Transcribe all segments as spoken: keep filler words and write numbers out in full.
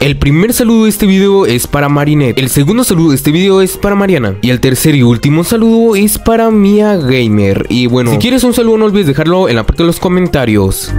El primer saludo de este video es para Marinette, el segundo saludo de este video es para Mariana y el tercer y último saludo es para Mia Gamer. Y bueno, si quieres un saludo no olvides dejarlo en la parte de los comentarios.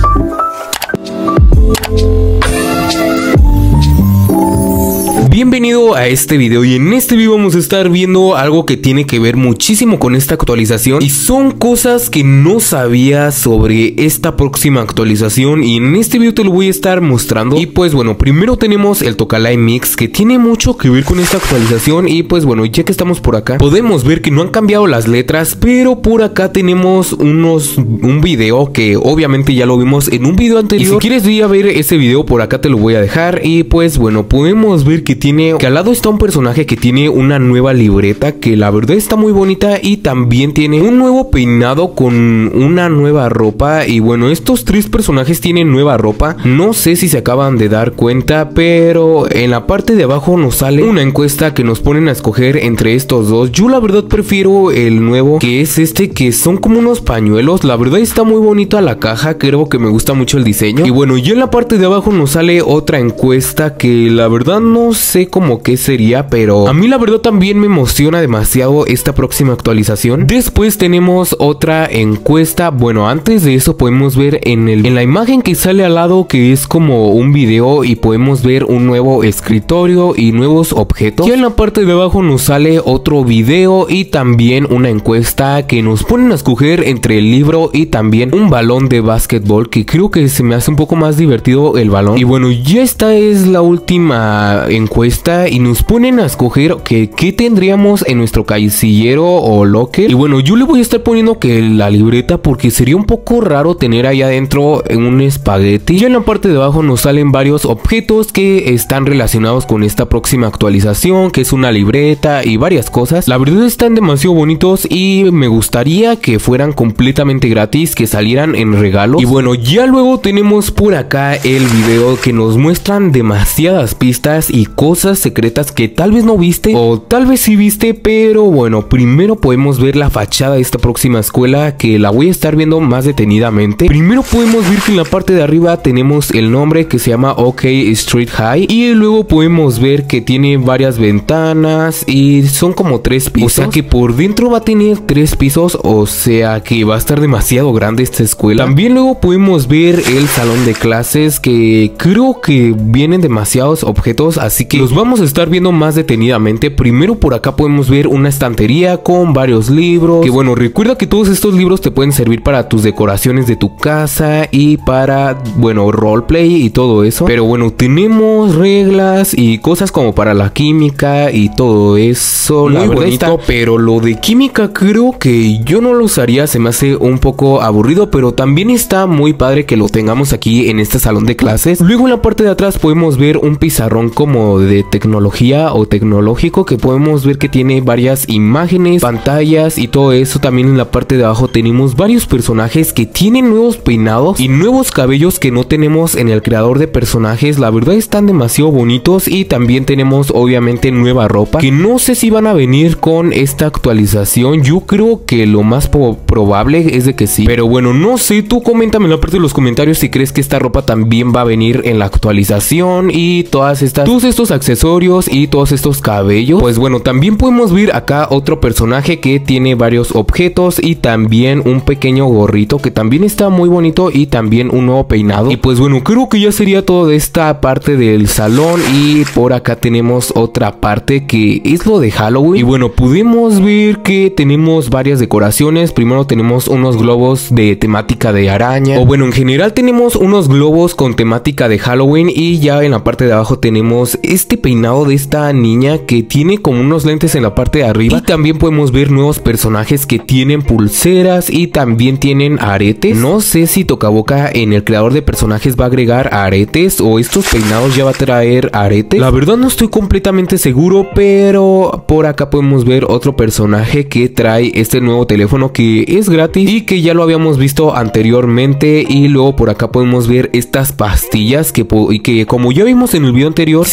Bienvenido a este video, y en este video vamos a estar viendo algo que tiene que ver muchísimo con esta actualización, y son cosas que no sabía sobre esta próxima actualización, y en este video te lo voy a estar mostrando. Y pues bueno, primero tenemos el Tocalay Mix, que tiene mucho que ver con esta actualización. Y pues bueno, ya que estamos por acá, podemos ver que no han cambiado las letras, pero por acá tenemos unos un video que obviamente ya lo vimos en un video anterior, y si quieres ir a ver ese video, por acá te lo voy a dejar. Y pues bueno, podemos ver que tiene que al lado está un personaje que tiene una nueva libreta, que la verdad está muy bonita, y también tiene un nuevo peinado con una nueva ropa. Y bueno, estos tres personajes tienen nueva ropa, no sé si se acaban de dar cuenta, pero en la parte de abajo nos sale una encuesta que nos ponen a escoger entre estos dos. Yo la verdad prefiero el nuevo, que es este, que son como unos pañuelos. La verdad está muy bonita la caja, creo que me gusta mucho el diseño. Y bueno, ya en la parte de abajo nos sale otra encuesta que la verdad no sé como que sería, pero a mí la verdad también me emociona demasiado esta próxima actualización. Después tenemos otra encuesta. Bueno, antes de eso podemos ver en, el, en la imagen que sale al lado, que es como un video, y podemos ver un nuevo escritorio y nuevos objetos. Y en la parte de abajo nos sale otro video y también una encuesta que nos ponen a escoger entre el libro y también un balón de básquetbol, que creo que se me hace un poco más divertido el balón. Y bueno, ya esta es la última encuesta, y nos ponen a escoger que qué tendríamos en nuestro casillero o locker. Y bueno, yo le voy a estar poniendo que la libreta, porque sería un poco raro tener ahí adentro un espagueti. Y en la parte de abajo nos salen varios objetos que están relacionados con esta próxima actualización, que es una libreta y varias cosas. La verdad están demasiado bonitos y me gustaría que fueran completamente gratis, que salieran en regalo. Y bueno, ya luego tenemos por acá el video que nos muestran demasiadas pistas y cosas secretas que tal vez no viste, o tal vez sí viste, pero bueno, primero podemos ver la fachada de esta próxima escuela, que la voy a estar viendo más detenidamente. Primero podemos ver que en la parte de arriba tenemos el nombre, que se llama OK Street High, y luego podemos ver que tiene varias ventanas y son como tres pisos, o sea que por dentro va a tener tres pisos, o sea que va a estar demasiado grande esta escuela. También luego podemos ver el salón de clases, que creo que vienen demasiados objetos, así que los vamos a estar viendo más detenidamente. Primero por acá podemos ver una estantería con varios libros, que bueno, recuerda que todos estos libros te pueden servir para tus decoraciones de tu casa y para, bueno, roleplay y todo eso. Pero bueno, tenemos reglas y cosas como para la química y todo eso. Muy bonito, pero lo de química creo que yo no lo usaría, se me hace un poco aburrido, pero también está muy padre que lo tengamos aquí en este salón de clases. Luego en la parte de atrás podemos ver un pizarrón como de tecnología o tecnológico, que podemos ver que tiene varias imágenes, pantallas y todo eso. También en la parte de abajo tenemos varios personajes que tienen nuevos peinados y nuevos cabellos que no tenemos en el creador de personajes. La verdad están demasiado bonitos, y también tenemos obviamente nueva ropa, que no sé si van a venir con esta actualización. Yo creo que lo más probable es de que sí, pero bueno, no sé, tú coméntame en la parte de los comentarios si crees que esta ropa también va a venir en la actualización, y todas estas todos estos accesorios y todos estos cabellos. Pues bueno, también podemos ver acá otro personaje que tiene varios objetos y también un pequeño gorrito que también está muy bonito, y también un nuevo peinado. Y pues bueno, creo que ya sería todo de esta parte del salón, y por acá tenemos otra parte que es lo de Halloween. Y bueno, pudimos ver que tenemos varias decoraciones. Primero tenemos unos globos de temática de araña, o bueno, en general tenemos unos globos con temática de Halloween, y ya en la parte de abajo tenemos este peinado de esta niña que tiene como unos lentes en la parte de arriba, y también podemos ver nuevos personajes que tienen pulseras y también tienen aretes. No sé si Tocaboca en el creador de personajes va a agregar aretes, o estos peinados ya va a traer aretes. La verdad no estoy completamente seguro, pero por acá podemos ver otro personaje que trae este nuevo teléfono que es gratis y que ya lo habíamos visto anteriormente. Y luego por acá podemos ver estas pastillas que, y que como ya vimos en el video anterior, si lo metes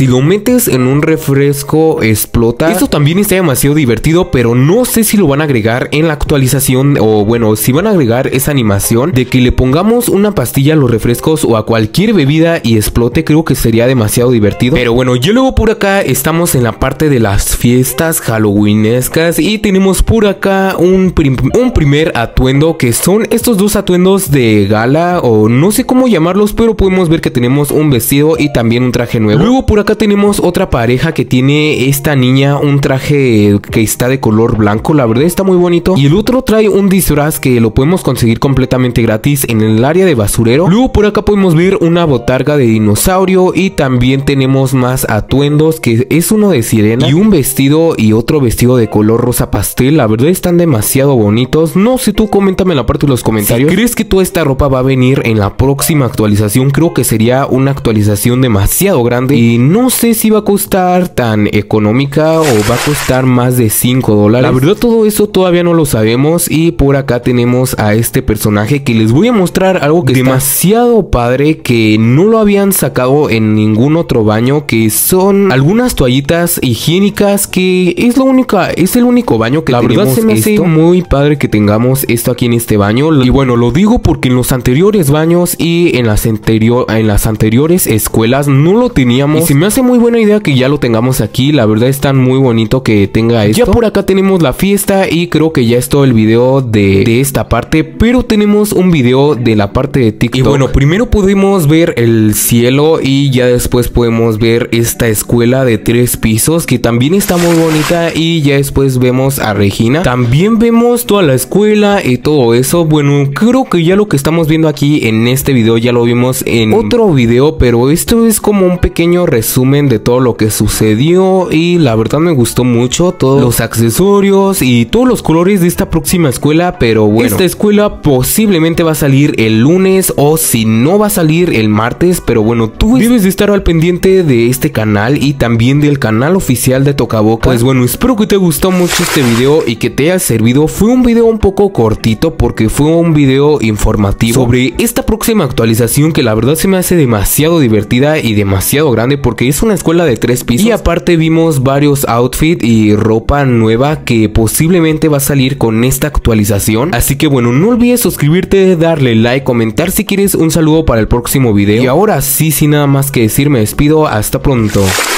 metes en un refresco explota. Esto también está demasiado divertido, pero no sé si lo van a agregar en la actualización, o bueno, si van a agregar esa animación de que le pongamos una pastilla a los refrescos o a cualquier bebida y explote. Creo que sería demasiado divertido. Pero bueno, yo luego por acá estamos en la parte de las fiestas halloweenescas y tenemos por acá un, prim un primer atuendo, que son estos dos atuendos de gala, o no sé cómo llamarlos, pero podemos ver que tenemos un vestido y también un traje nuevo. Luego por acá tenemos otra pareja que tiene esta niña un traje que está de color blanco, la verdad está muy bonito, y el otro trae un disfraz que lo podemos conseguir completamente gratis en el área de basurero. Luego por acá podemos ver una botarga de dinosaurio y también tenemos más atuendos, que es uno de sirena y un vestido y otro vestido de color rosa pastel. La verdad están demasiado bonitos. No sé, tú coméntame en la parte de los comentarios si crees que toda esta ropa va a venir en la próxima actualización. Creo que sería una actualización demasiado grande y no sé si va a costar tan económica o va a costar más de cinco dólares. La verdad todo eso todavía no lo sabemos. Y por acá tenemos a este personaje que les voy a mostrar algo que es demasiado padre, que no lo habían sacado en ningún otro baño, que son algunas toallitas higiénicas, que es lo único, es el único baño que la tenemos. La verdad se me hace muy padre que tengamos esto aquí en este baño. Y bueno, lo digo porque en los anteriores baños y en las anterior en las anteriores escuelas no lo teníamos, y se me hace muy buena idea que ya lo tengamos aquí. La verdad es tan muy bonito que tenga esto. Ya por acá tenemos la fiesta y creo que ya es todo el video de, de esta parte, pero tenemos un video de la parte de TikTok. Y bueno, primero podemos ver el cielo y ya después podemos ver esta escuela de tres pisos que también está muy bonita, y ya después vemos a Regina. También vemos toda la escuela y todo eso. Bueno, creo que ya lo que estamos viendo aquí en este video ya lo vimos en otro video, pero esto es como un pequeño resumen de todo lo que sucedió, y la verdad me gustó mucho todos los accesorios y todos los colores de esta próxima escuela. Pero bueno, esta escuela posiblemente va a salir el lunes, o si no va a salir el martes. Pero bueno, tú debes de estar al pendiente de este canal y también del canal oficial de Tocaboca. Pues bueno, espero que te gustó mucho este video y que te haya servido. Fue un video un poco cortito porque fue un video informativo sobre esta próxima actualización, que la verdad se me hace demasiado divertida y demasiado grande porque es una escuela de tres pisos, y aparte vimos varios outfits y ropa nueva que posiblemente va a salir con esta actualización. Así que bueno, no olvides suscribirte, darle like, comentar si quieres un saludo para el próximo video. Y ahora sí, sin nada más que decir, me despido. Hasta pronto.